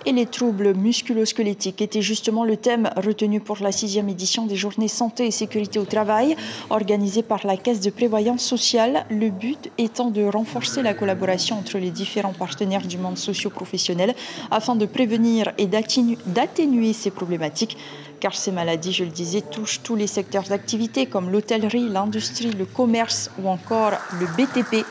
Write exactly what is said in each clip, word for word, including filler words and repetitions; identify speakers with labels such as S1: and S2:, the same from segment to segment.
S1: Et les troubles musculo-squelettiques étaient justement le thème retenu pour la sixième édition des Journées Santé et Sécurité au Travail, organisée par la Caisse de prévoyance sociale. Le but étant de renforcer la collaboration entre les différents partenaires du monde socio-professionnel afin de prévenir et d'atténuer ces problématiques. Car ces maladies, je le disais, touchent tous les secteurs d'activité comme l'hôtellerie, l'industrie, le commerce ou encore le B T P.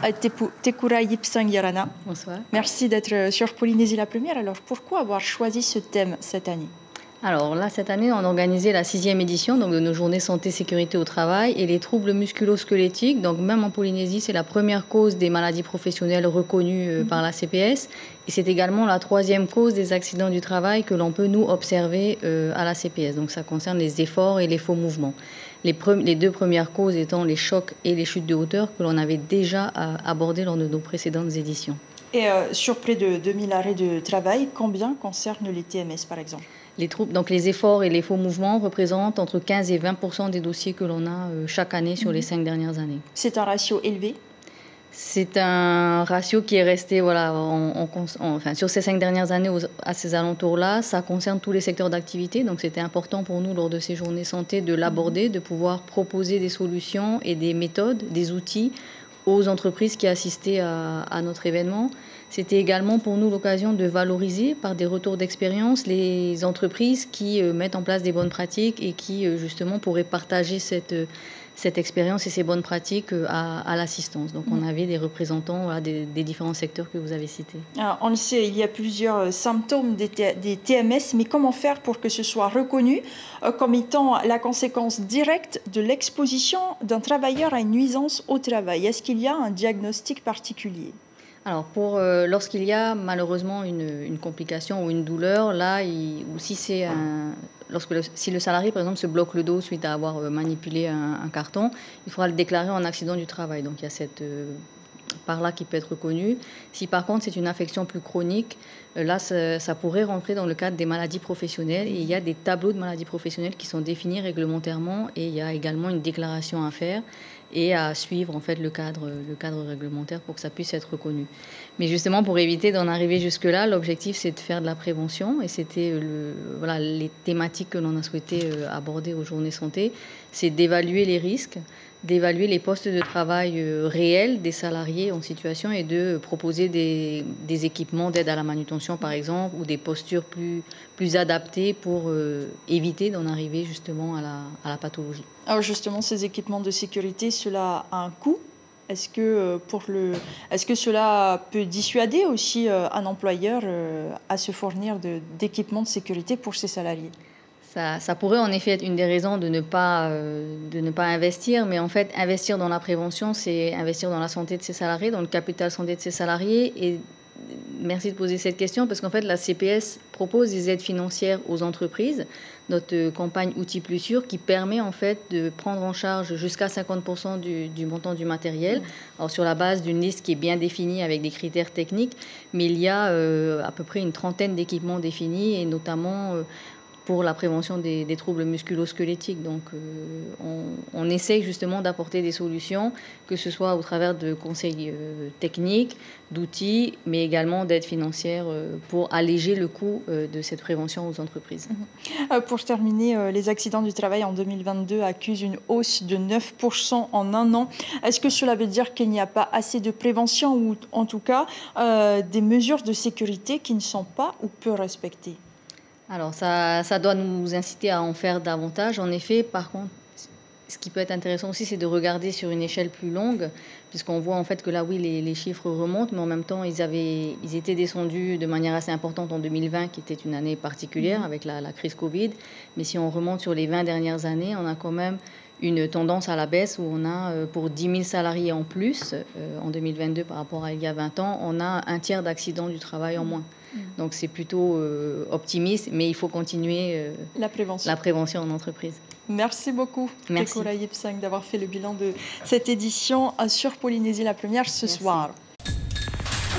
S1: Tekura Yipsang Yarana.
S2: Bonsoir.
S1: Merci d'être sur Polynésie la première. Alors, pourquoi avoir choisi ce thème cette année ?
S2: Alors là, cette année, on a organisé la sixième édition donc, de nos journées santé sécurité au travail et les troubles musculo-squelettiques. Donc même en Polynésie, c'est la première cause des maladies professionnelles reconnues euh, mmh. par la C P S. Et c'est également la troisième cause des accidents du travail que l'on peut nous observer euh, à la C P S. Donc ça concerne les efforts et les faux mouvements. Les, pre- les deux premières causes étant les chocs et les chutes de hauteur que l'on avait déjà euh, abordées lors de nos précédentes éditions.
S1: Et euh, sur près de deux mille arrêts de travail, combien concernent les T M S par exemple ?
S2: Les troubles, donc les efforts et les faux mouvements représentent entre quinze et vingt pour cent des dossiers que l'on a euh, chaque année sur mmh. les cinq dernières années.
S1: C'est un ratio élevé ?
S2: C'est un ratio qui est resté voilà, en, en, en, enfin, sur ces cinq dernières années aux, à ces alentours-là. Ça concerne tous les secteurs d'activité. Donc c'était important pour nous lors de ces journées santé de l'aborder, de pouvoir proposer des solutions et des méthodes, des outils aux entreprises qui assistaient à, à notre événement. C'était également pour nous l'occasion de valoriser par des retours d'expérience les entreprises qui euh, mettent en place des bonnes pratiques et qui euh, justement pourraient partager cette, euh, cette expérience et ces bonnes pratiques euh, à, à l'assistance. Donc on avait des représentants voilà, des, des différents secteurs que vous avez cités.
S1: Alors, on le sait, il y a plusieurs symptômes des, T- des T M S, mais comment faire pour que ce soit reconnu euh, comme étant la conséquence directe de l'exposition d'un travailleur à une nuisance au travail ? Est-ce qu'il y a un diagnostic particulier ?
S2: Alors, pour, euh, lorsqu'il y a malheureusement une, une complication ou une douleur, là, il, ou si c'est un, lorsque le, si le salarié, par exemple, se bloque le dos suite à avoir manipulé un, un carton, il faudra le déclarer en accident du travail. Donc, il y a cette euh, part-là qui peut être reconnue. Si par contre c'est une affection plus chronique, euh, là, ça, ça pourrait rentrer dans le cadre des maladies professionnelles. Et il y a des tableaux de maladies professionnelles qui sont définis réglementairement et il y a également une déclaration à faire et à suivre en fait le cadre, le cadre réglementaire pour que ça puisse être reconnu. Mais justement, pour éviter d'en arriver jusque-là, l'objectif c'est de faire de la prévention et c'était le, voilà, les thématiques que l'on a souhaité aborder aux journées santé, c'est d'évaluer les risques, d'évaluer les postes de travail réels des salariés en situation et de proposer des, des équipements d'aide à la manutention par exemple ou des postures plus, plus adaptées pour euh, éviter d'en arriver justement à la, à la pathologie.
S1: Alors justement, ces équipements de sécurité, cela a un coût. Est-ce que, pour le, est-ce que cela peut dissuader aussi un employeur à se fournir de, d'équipements de sécurité pour ses salariés ?
S2: Ça, ça pourrait en effet être une des raisons de ne pas, euh, de ne pas investir, mais en fait, investir dans la prévention, c'est investir dans la santé de ses salariés, dans le capital santé de ses salariés. Et merci de poser cette question, parce qu'en fait, la C P S propose des aides financières aux entreprises, notre campagne Outils Plus Sûrs, qui permet en fait de prendre en charge jusqu'à cinquante pour cent du, du montant du matériel, alors sur la base d'une liste qui est bien définie avec des critères techniques, mais il y a euh, à peu près une trentaine d'équipements définis, et notamment... Euh, pour la prévention des, des troubles musculo-squelettiques. Donc, euh, on, on essaye justement d'apporter des solutions, que ce soit au travers de conseils euh, techniques, d'outils, mais également d'aides financières euh, pour alléger le coût euh, de cette prévention aux entreprises.
S1: Mmh. Euh, pour terminer, euh, les accidents du travail en deux mille vingt-deux accusent une hausse de neuf pour cent en un an. Est-ce que cela veut dire qu'il n'y a pas assez de prévention ou en tout cas euh, des mesures de sécurité qui ne sont pas ou peu respectées ?
S2: Alors, ça, ça doit nous inciter à en faire davantage. En effet, par contre, ce qui peut être intéressant aussi, c'est de regarder sur une échelle plus longue, puisqu'on voit en fait que là, oui, les, les chiffres remontent, mais en même temps, ils, avaient, ils étaient descendus de manière assez importante en deux mille vingt, qui était une année particulière avec la, la crise Covid. Mais si on remonte sur les vingt dernières années, on a quand même une tendance à la baisse où on a, pour dix mille salariés en plus, euh, en deux mille vingt-deux par rapport à il y a vingt ans, on a un tiers d'accidents du travail en moins. Donc c'est plutôt euh, optimiste, mais il faut continuer euh,
S1: la prévention.
S2: la prévention en entreprise.
S1: Merci beaucoup,
S2: Tekura
S1: Yipsang, d'avoir fait le bilan de cette édition sur Polynésie la première ce
S2: Merci.
S1: soir.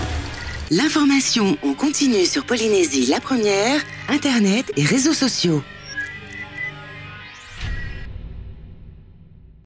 S3: L'information en continu sur Polynésie la première, Internet et réseaux sociaux.